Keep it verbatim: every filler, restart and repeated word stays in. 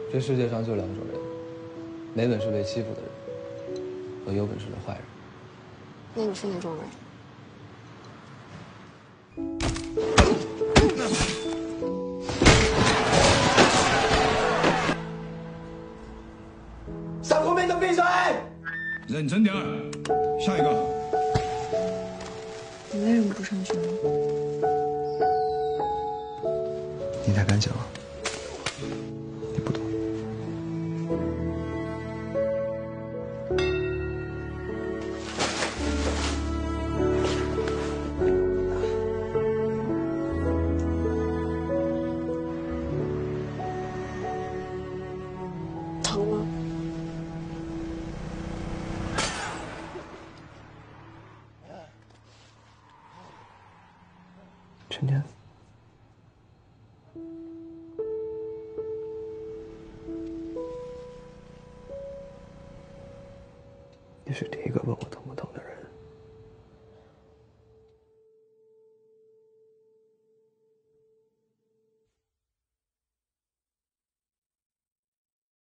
这世界上就两种人，没本事被欺负的人，和有本事的坏人。 那你是哪种人？ 上后面都闭嘴！ 认真点儿，下一个。 你为什么不上学呢？ 你太敢讲了，你不懂。 疼吗？ 春天。你是第一个问我疼不疼。